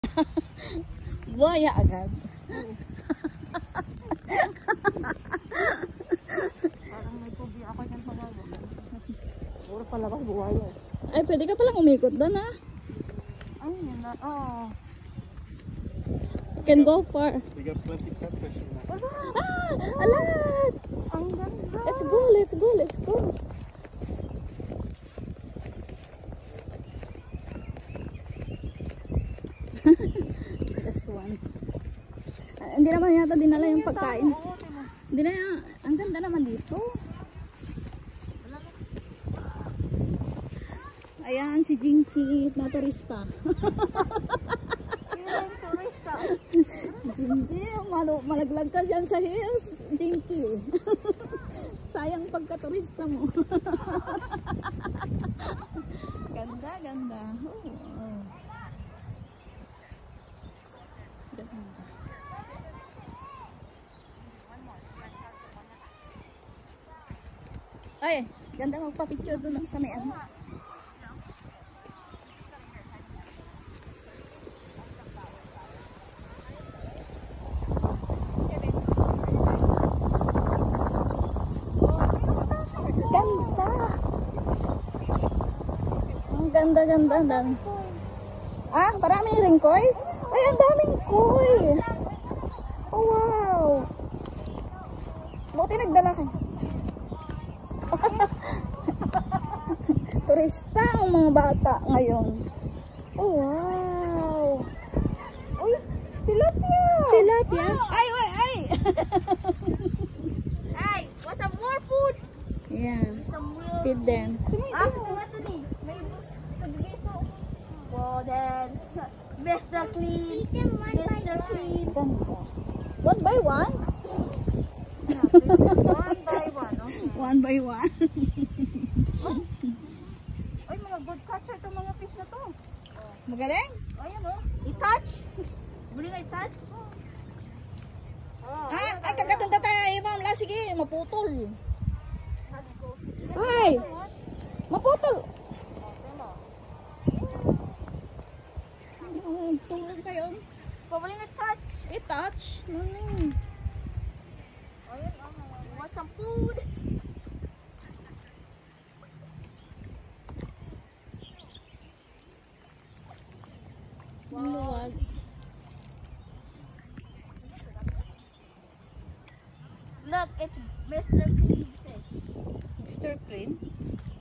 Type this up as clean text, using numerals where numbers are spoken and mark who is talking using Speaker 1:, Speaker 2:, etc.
Speaker 1: Buhaya agad.
Speaker 2: Parang may tubig ako dyan sa baba. Puro palabas buhaya.
Speaker 1: Ay, pwede ka palang umikot doon, ha?
Speaker 2: Ay, yun na. Oh.
Speaker 1: You can go far.
Speaker 3: We got plenty catfish in there.
Speaker 1: Ah! Alat!
Speaker 2: Ang ganda.
Speaker 1: Let's go, let's go, let's go. This one. Hindi naman yata dinala yung pagkain. Hindi na, ang ganda naman dito. Ayan, si Jinky na turista.
Speaker 2: Yung turista.
Speaker 1: Jinky, malaglag ka dyan sa hills. Jinky. Sayang pagka-turista mo. Ganda, ganda. Oh, oh. Ganda. Ay, ganda magpa-picture doon sa may ano. Ganda. Ang ganda, ganda, dami. Ah, parami rin koy? Ay, ang daming koy. Oh, wow. Buti nagdala ka. Turista ang mga bata ngayon. Oh, wow.
Speaker 2: Uy, tilapia.
Speaker 1: Tilapia. Ay, ay, ay.
Speaker 2: Ay, want some more food?
Speaker 1: Yeah,
Speaker 2: Some more.
Speaker 1: feed them.
Speaker 2: Ah, ito ni. May pagbiso. Well, then, Mr. Clean. Mr. Clean.
Speaker 1: Ganda. One by one?
Speaker 2: One by one, okay.
Speaker 1: One by one.
Speaker 2: Ay, mga good catcher itong mga fish na to.
Speaker 1: Magaling?
Speaker 2: Ayan o. I-touch. Buli nga i-touch. Oh,
Speaker 1: Ah, ay, kagatanda tayo, ma'am. La, sige, maputol. Ay, maputol. Tulog kayo.
Speaker 2: Pabuli nga touch.
Speaker 1: I-touch. Ano?
Speaker 2: Ayan, want some food?
Speaker 1: Ang luwag.
Speaker 2: Look, it's Mr. Clean fish.
Speaker 1: Mr. Clean.